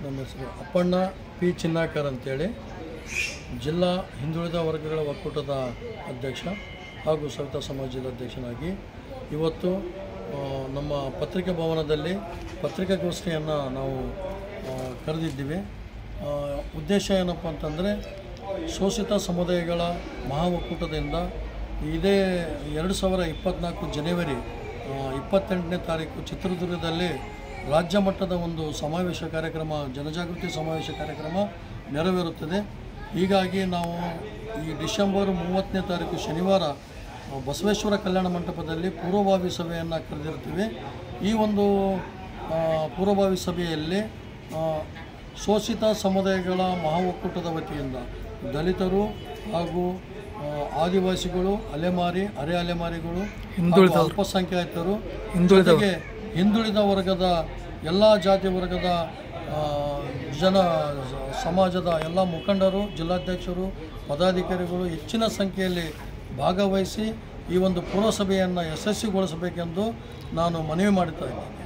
ನನ್ನ ಹೆಸರು ಅಪ್ಪಣ್ಣ ಪಿ ಚಿನ್ನಾಕರ್ ಅಂತೇಳಿ, ಜಿಲ್ಲಾ ಹಿಂದುಳಿದ ವರ್ಗಗಳ ಒಕ್ಕೂಟದ ಅಧ್ಯಕ್ಷ ಹಾಗೂ ಸವಿತಾ ಸಮಾಜದ ಅಧ್ಯಕ್ಷನಾಗಿ ಇವತ್ತು ನಮ್ಮ ಪತ್ರಿಕಾ ಭವನದಲ್ಲಿ ಪತ್ರಿಕಾಗೋಷ್ಠಿಯನ್ನು ನಾವು ಕರೆದಿದ್ದೀವಿ. ಉದ್ದೇಶ ಏನಪ್ಪ ಅಂತಂದರೆ, ಶೋಷಿತ ಸಮುದಾಯಗಳ ಮಹಾ ಒಕ್ಕೂಟದಿಂದ ಇದೇ 2024 ಜನವರಿ 28ನೇ ತಾರೀಕು ಚಿತ್ರದುರ್ಗದಲ್ಲಿ ರಾಜ್ಯ ಮಟ್ಟದ ಒಂದು ಸಮಾವೇಶ ಕಾರ್ಯಕ್ರಮ, ಜನಜಾಗೃತಿ ಸಮಾವೇಶ ಕಾರ್ಯಕ್ರಮ ನೆರವೇರುತ್ತದೆ. ಹೀಗಾಗಿ ನಾವು ಈ ಡಿಸೆಂಬರ್ 30ನೇ ತಾರೀಕು ಶನಿವಾರ ಬಸವೇಶ್ವರ ಕಲ್ಯಾಣ ಮಂಟಪದಲ್ಲಿ ಪೂರ್ವಭಾವಿ ಸಭೆಯನ್ನು ಕರೆದಿರ್ತೀವಿ. ಈ ಒಂದು ಪೂರ್ವಭಾವಿ ಸಭೆಯಲ್ಲಿ ಶೋಷಿತ ಸಮುದಾಯಗಳ ಮಹಾ ಒಕ್ಕೂಟದ ವತಿಯಿಂದ ದಲಿತರು ಹಾಗೂ ಆದಿವಾಸಿಗಳು, ಅಲೆಮಾರಿ, ಅರೆ ಅಲೆಮಾರಿಗಳು, ಅಲ್ಪಸಂಖ್ಯಾತರು, ಜೊತೆಗೆ ಹಿಂದುಳಿದ ವರ್ಗದ ಎಲ್ಲ ಜಾತಿ ವರ್ಗದ ಸಮಾಜದ ಎಲ್ಲ ಮುಖಂಡರು, ಜಿಲ್ಲಾಧ್ಯಕ್ಷರು, ಪದಾಧಿಕಾರಿಗಳು ಹೆಚ್ಚಿನ ಸಂಖ್ಯೆಯಲ್ಲಿ ಭಾಗವಹಿಸಿ ಈ ಒಂದು ಪೂರ್ವಸಭೆಯನ್ನು ಯಶಸ್ವಿಗೊಳಿಸಬೇಕೆಂದು ನಾನು ಮನವಿ ಮಾಡುತ್ತಾ ಇದ್ದೇನೆ.